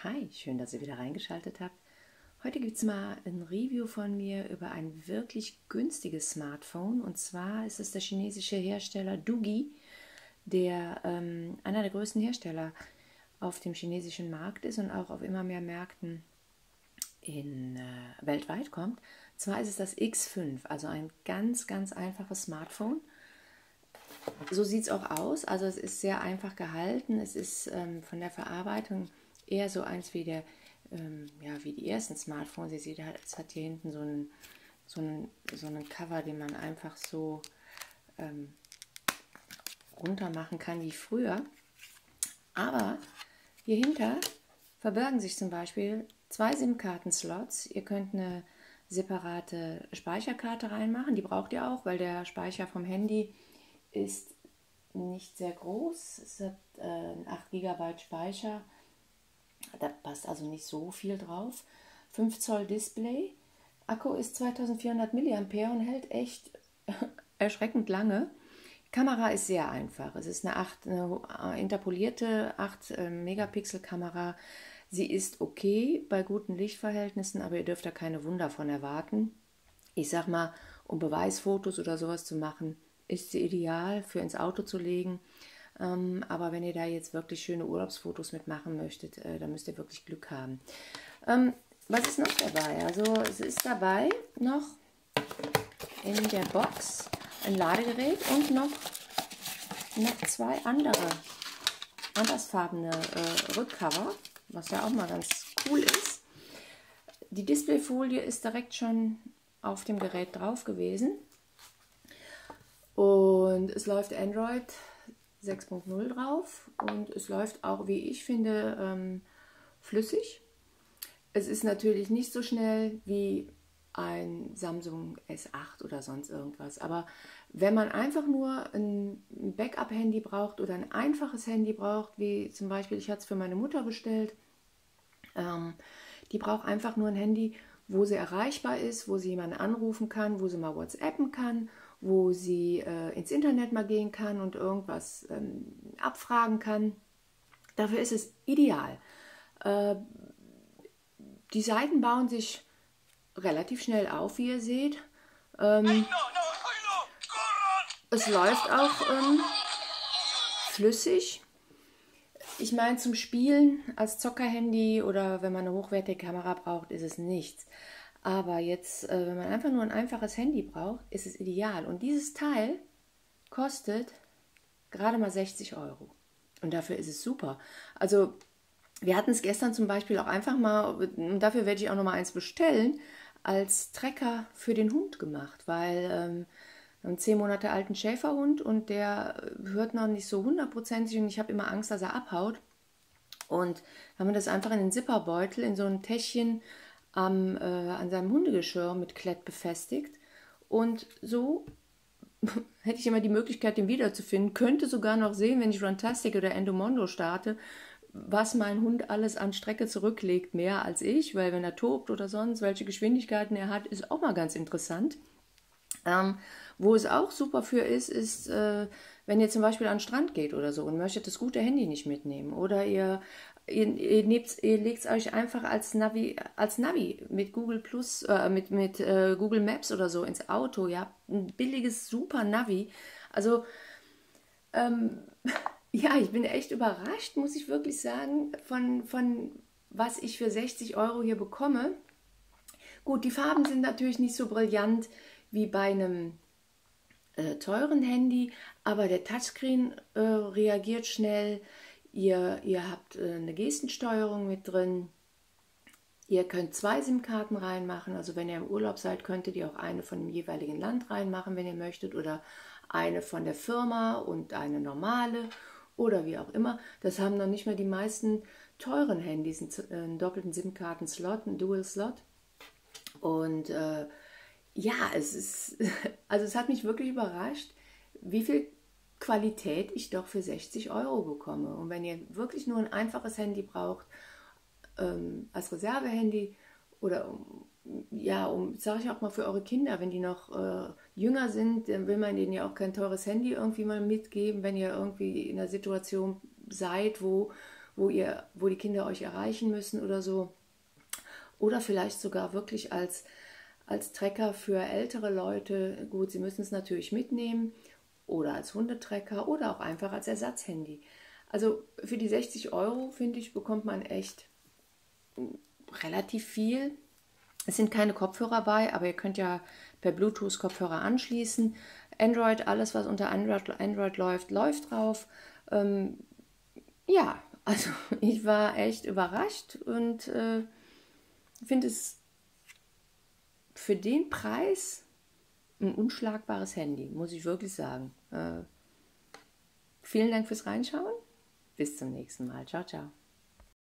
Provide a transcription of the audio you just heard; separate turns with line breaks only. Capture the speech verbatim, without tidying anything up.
Hi, schön, dass ihr wieder reingeschaltet habt. Heute gibt es mal ein Review von mir über ein wirklich günstiges Smartphone. Und zwar ist es der chinesische Hersteller Doogee, der ähm, einer der größten Hersteller auf dem chinesischen Markt ist und auch auf immer mehr Märkten in, äh, weltweit kommt. Und zwar ist es das X fünf, also ein ganz, ganz einfaches Smartphone. So sieht es auch aus, also es ist sehr einfach gehalten, es ist ähm, von der Verarbeitung eher so eins wie, der, ähm, ja, wie die ersten Smartphones. Ihr seht, es hat hier hinten so einen, so einen, so einen Cover, den man einfach so ähm, runter machen kann wie früher. Aber hier hinter verbergen sich zum Beispiel zwei SIM-Karten-Slots. Ihr könnt eine separate Speicherkarte reinmachen, die braucht ihr auch, weil der Speicher vom Handy ist nicht sehr groß. Es hat äh, acht Gigabyte Speicher. Da passt also nicht so viel drauf. fünf Zoll Display. Akku ist zweitausendvierhundert Milliampere und hält echt erschreckend lange. Kamera ist sehr einfach. Es ist eine, acht, eine interpolierte acht Megapixel Kamera. Sie ist okay bei guten Lichtverhältnissen, aber ihr dürft da keine Wunder von erwarten. Ich sag mal, um Beweisfotos oder sowas zu machen, ist sie ideal für ins Auto zu legen. Ähm, aber wenn ihr da jetzt wirklich schöne Urlaubsfotos mitmachen möchtet, äh, dann müsst ihr wirklich Glück haben. Ähm, was ist noch dabei? Also es ist dabei noch in der Box ein Ladegerät und noch, noch zwei andere andersfarbene äh, Rückcover, was ja auch mal ganz cool ist. Die Displayfolie ist direkt schon auf dem Gerät drauf gewesen. Und es läuft Android sechs Punkt null drauf und es läuft auch, wie ich finde, ähm, flüssig. Es ist natürlich nicht so schnell wie ein Samsung S acht oder sonst irgendwas, aber wenn man einfach nur ein Backup-Handy braucht oder ein einfaches Handy braucht, wie zum Beispiel, ich hatte es für meine Mutter bestellt, ähm, die braucht einfach nur ein Handy, wo sie erreichbar ist, wo sie jemanden anrufen kann, wo sie mal WhatsAppen kann, wo sie äh, ins Internet mal gehen kann und irgendwas ähm, abfragen kann. Dafür ist es ideal. Äh, die Seiten bauen sich relativ schnell auf, wie ihr seht. Ähm, es läuft auch ähm, flüssig. Ich meine, zum Spielen als Zockerhandy oder wenn man eine hochwertige Kamera braucht, ist es nichts. Aber jetzt, äh, wenn man einfach nur ein einfaches Handy braucht, ist es ideal. Und dieses Teil kostet gerade mal sechzig Euro. Und dafür ist es super. Also wir hatten es gestern zum Beispiel auch einfach mal, und dafür werde ich auch noch mal eins bestellen, als Trecker für den Hund gemacht, weil ähm, einen zehn Monate alten Schäferhund und der hört noch nicht so hundertprozentig und ich habe immer Angst, dass er abhaut. Und haben wir das einfach in den Zipperbeutel, in so ein Täschchen am, äh, an seinem Hundegeschirr mit Klett befestigt. Und so hätte ich immer die Möglichkeit, den wiederzufinden. Könnte sogar noch sehen, wenn ich Runtastic oder Endomondo starte, was mein Hund alles an Strecke zurücklegt, mehr als ich, weil wenn er tobt oder sonst, welche Geschwindigkeiten er hat, ist auch mal ganz interessant. Ähm, wo es auch super für ist, ist, äh, wenn ihr zum Beispiel an den Strand geht oder so und möchtet das gute Handy nicht mitnehmen. Oder ihr, ihr, ihr, ihr legt es euch einfach als Navi, als Navi mit Google Plus, äh, mit, mit äh, Google Maps oder so ins Auto. Ihr habt ein billiges, super Navi. Also, ähm, ja, ich bin echt überrascht, muss ich wirklich sagen, von, von was ich für sechzig Euro hier bekomme. Gut, die Farben sind natürlich nicht so brillant wie bei einem äh, teuren Handy, aber der Touchscreen äh, reagiert schnell. Ihr, ihr habt äh, eine Gestensteuerung mit drin. Ihr könnt zwei SIM-Karten reinmachen. Also wenn ihr im Urlaub seid, könntet ihr auch eine von dem jeweiligen Land reinmachen, wenn ihr möchtet. Oder eine von der Firma und eine normale. Oder wie auch immer. Das haben noch nicht mehr die meisten teuren Handys. Einen, einen doppelten SIM-Karten-Slot, einen Dual-Slot. Und äh, ja, es ist, also es hat mich wirklich überrascht, wie viel Qualität ich doch für sechzig Euro bekomme. Und wenn ihr wirklich nur ein einfaches Handy braucht, ähm, als Reservehandy oder ja, um, sage ich auch mal für eure Kinder, wenn die noch äh, jünger sind, dann will man denen ja auch kein teures Handy irgendwie mal mitgeben, wenn ihr irgendwie in einer Situation seid, wo, wo, ihr, wo die Kinder euch erreichen müssen oder so. Oder vielleicht sogar wirklich als, als Trecker für ältere Leute. Gut, sie müssen es natürlich mitnehmen. Oder als Hundetrecker oder auch einfach als Ersatzhandy. Also für die sechzig Euro, finde ich, bekommt man echt relativ viel. Es sind keine Kopfhörer bei, aber ihr könnt ja per Bluetooth Kopfhörer anschließen. Android, alles was unter Android, Android läuft, läuft drauf. Ähm, ja, also ich war echt überrascht und äh, finde es für den Preis ein unschlagbares Handy, muss ich wirklich sagen. Äh, vielen Dank fürs Reinschauen. Bis zum nächsten Mal. Ciao, ciao.